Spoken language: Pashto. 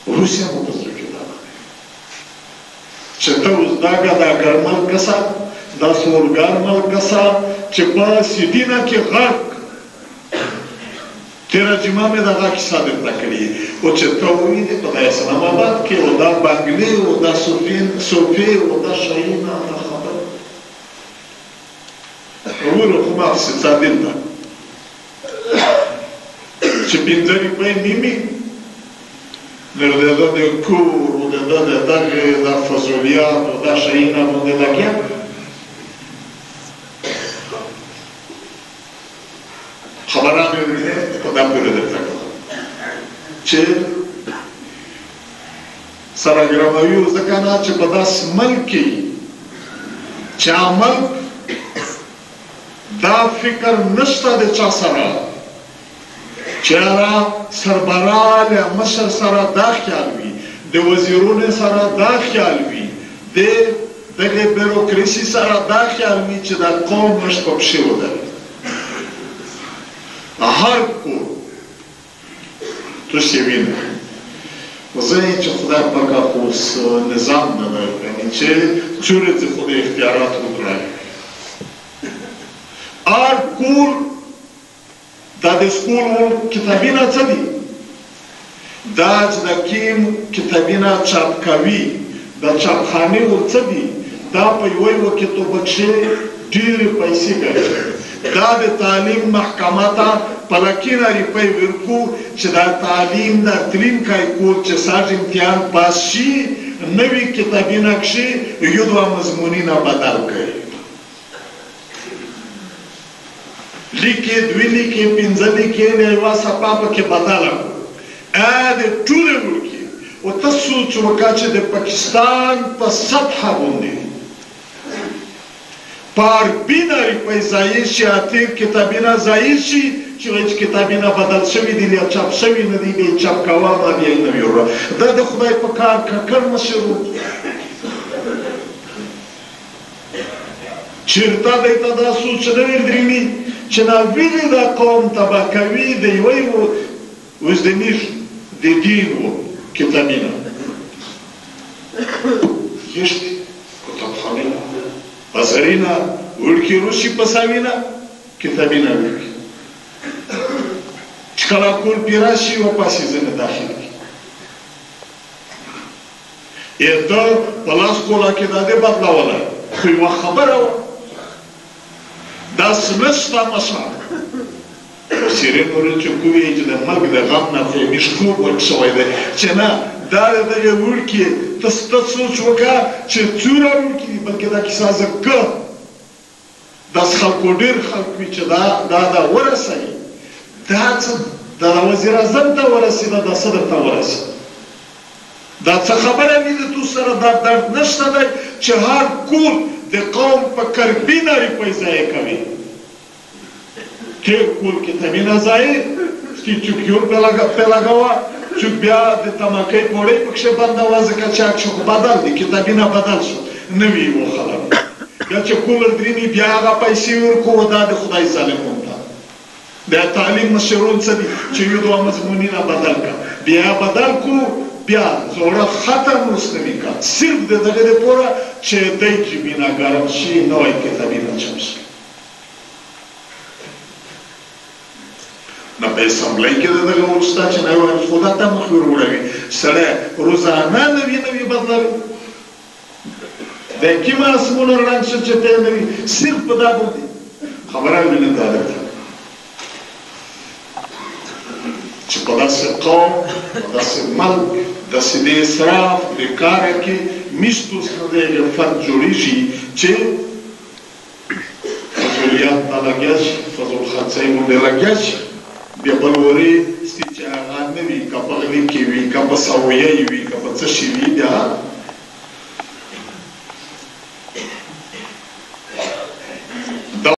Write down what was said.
روسیه مو په زړه کې دا چې ته اوس دا ګداګر ملکسه دا سورګر ملکسه چې په سیدینه کې غرق تیره جمعه مې دغه کیسه درته کړې او چې ته ووینې په دا اسلام آباد کې او دا بنګلې او دا صوفې او دا شاهینه دا خبره وګوره خو ماپسې څه دلته چې پنځه روپۍ نیمې نو د ده د کور او د ده د دغې دا فضولیات او دا شیونه باندې لګیا خبره مې ولیدې په دا پورې درته کړه چې سره ګراموي اوس ځکه نه چې په داسې ملک کې چې عمل دا فکر نشته د چا سره چې هغه سربراه له مشر سره دا خیال وي د وزیرونو سره دا خیال وي د دغه بیروکراسي سره دا خیال وي چې دا قوم مشت په پښې ودرېږي هر کور توش یې وینه زه یې چې خدای پاک خو اوس نظام نه درکړي چې چورې ځې خو د اختیارات وکړی هر کور دا د سکول کتابونه څه دي دا چې د کیم کتابونه چاپ کوي د چاپخانې ور څه دي دا په یوه یوه کتابه کښې ډېرې پیسې ګټي دا د تعلیم محکمه ته په لکونه روپۍ ورکو چې دا تعلیم دا تلونکی کور چې سږ امتحان پاس شي نوي کتابونه کښې یو دوه مضمونونه بدل کوي لیکې دوی لیکې پنځه لیکې د یوه صفحه پکې بدله کړو د ټولې ملکې او ته سوچ وکړه چې د پاکستان په سطحه باندې په عربي روپۍ ضایع شي اتیر کتابونه ضایع شي چې وایي چې کتابونه بدل شوي دي یا چاپ شوي نه دي بیا یې چاپ کوه دا بیا یې نوي وروړه دا د خدای په کار ککړ مشر و چېرته دی ته دا سوچ نه وي درېمي چې ناویلې دا قوم تباه کوي د یوه وزدنیش د دین و کتابونه یشتي کتابخانې بازارونه وړکي روسي پساوینه کتابونه وړکي چې کله کور پې راشي واپس یې ځنې داخل کړي ته په لاس کوله کې دا دې بدلولی خو یوه خبره وه داسې نشته مشال سیرین ورچوکو وایي چې د مرګ د غم نه خو یې میشکوب ورک شوی دی چې نه دا د دغې وړکي ته سوچ وکړه چې څومره وړکي دي بلکې دا کیسه زه که داسې خلکو ډېر خلک وي چې دا ورسوي دا څه دا وزیر اعظم ته ورسېده دا څه درته ورسېده دا څه خبره وي د تو سره دا درد نشته دی چې هر کور د قوم په کربینه روپۍ ضایع کوي تیر کور کتابونه ضایع ستی چوکیور پې لګوه چوک بیا د تماکۍ پوړۍ پکښې بندوه ځکه چې اکشن خو بدل دی کتابونه بدل شو نوي یې وخلک بیا چې کولر درېني بیا هغه پیسې ورکوو دا د خدای ظالمون ته د تعلیم مشرون څه دي چې یو دوه مضمونونه بدل کړه بیا بدل کړو بیا زوره ختم اوس نوي کړه صرف د دغې دپاره چې دی جیبونه ګرم شي نوی کتابونه چاپ شي نه په اسامبلۍ کې د دغه وروسته چې نوی وایم خو دا ته مخ وروړوي سړی روزانه نوي بدلوي د کومه اسمونه رنګ شو چې ته نوي صرف په دا باندې خبره مې نه ده چې په داسې قوم په داسې ملک داسې د اسراف د کاره کې میشتو څخه د یو فرد جوړېږي چې فضولیات ته لګیا شي فضول خرڅۍ باندې لګیا شي بیا بل ورې ستې چې هغه نه وي که په غلي کې وي که په سویه وي که په څه شي وي بیا